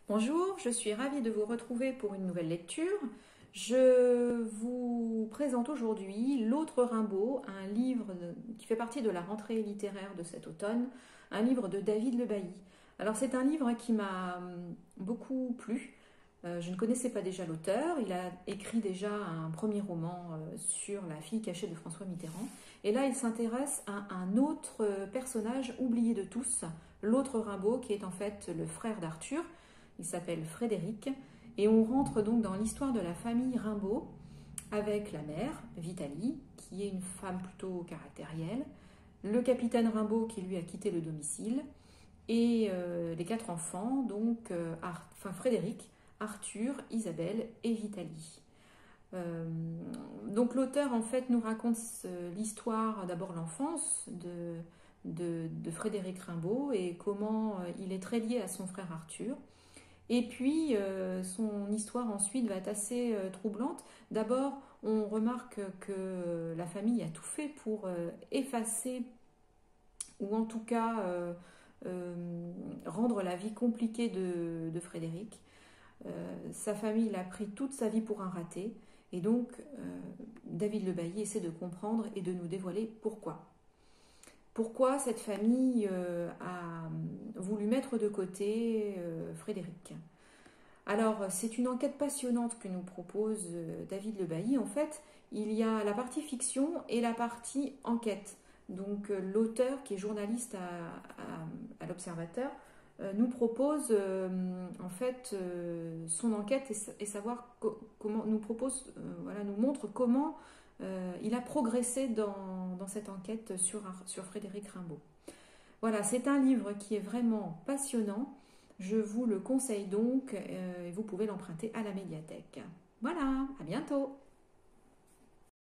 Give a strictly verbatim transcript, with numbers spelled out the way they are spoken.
Bonjour, je suis ravie de vous retrouver pour une nouvelle lecture. Je vous présente aujourd'hui L'autre Rimbaud, un livre qui fait partie de la rentrée littéraire de cet automne, un livre de David Le Bailly. Alors c'est un livre qui m'a beaucoup plu. Euh, je ne connaissais pas déjà l'auteur. Il a écrit déjà un premier roman euh, sur la fille cachée de François Mitterrand. Et là, il s'intéresse à un autre personnage oublié de tous, l'autre Rimbaud, qui est en fait le frère d'Arthur. Il s'appelle Frédéric. Et on rentre donc dans l'histoire de la famille Rimbaud avec la mère, Vitalie, qui est une femme plutôt caractérielle, le capitaine Rimbaud qui lui a quitté le domicile, et euh, les quatre enfants, donc euh, Ar enfin, Frédéric, Arthur, Isabelle et Vitalie. Euh, donc l'auteur en fait nous raconte l'histoire, d'abord l'enfance de, de, de Frédéric Rimbaud et comment euh, il est très lié à son frère Arthur. Et puis, euh, son histoire ensuite va être assez euh, troublante. D'abord, on remarque que la famille a tout fait pour euh, effacer, ou en tout cas euh, euh, rendre la vie compliquée de, de Frédéric. Euh, sa famille l'a pris toute sa vie pour un raté. Et donc, euh, David Le Bailly essaie de comprendre et de nous dévoiler pourquoi. Pourquoi cette famille euh, a voulu mettre de côté euh, Frédéric. Alors, c'est une enquête passionnante que nous propose euh, David Le Bailly. En fait, il y a la partie fiction et la partie enquête. Donc, euh, l'auteur, qui est journaliste à, à, à l'Observateur, euh, nous propose euh, en fait euh, son enquête et, et savoir co comment nous propose, euh, voilà, nous montre comment euh, il a progressé dans, dans cette enquête sur, sur Frédéric Rimbaud. Voilà, c'est un livre qui est vraiment passionnant. Je vous le conseille donc euh, et vous pouvez l'emprunter à la médiathèque. Voilà, à bientôt!